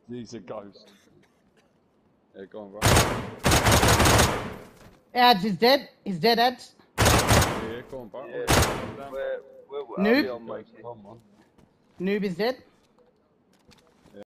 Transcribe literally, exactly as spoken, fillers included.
He's a ghost. Yeah, go on, right. Ads is dead. He's dead, Ads. Yeah, go on, bro. Yeah. Where, where, where Noob? are we on, Mikey? Come on. Noob is dead.